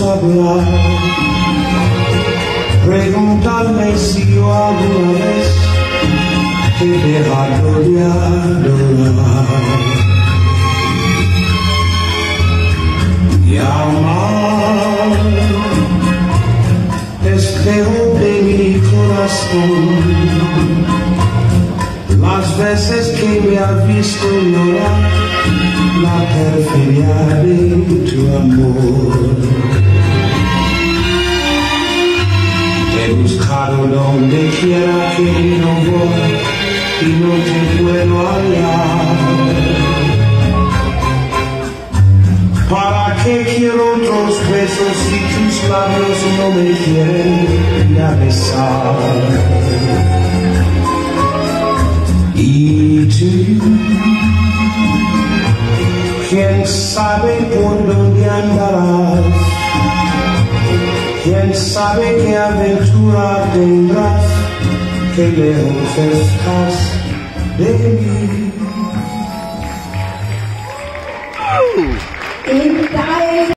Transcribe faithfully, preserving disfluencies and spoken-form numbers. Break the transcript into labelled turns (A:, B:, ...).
A: hablar. Pregúntame si yo alguna vez te he dejado de adorar y amar. Espejo de mi corazón, las veces que me has visto llorar, la perfidia de tu amor. Te he buscado donde quiera que no voy y no te puedo hallar. ¿Para qué quiero otros besos si tus labios no me quieren ya besar? Y tú, quién sabe por dónde andarás, quién sabe qué aventura tendrás, qué lejos estás de mí.
B: In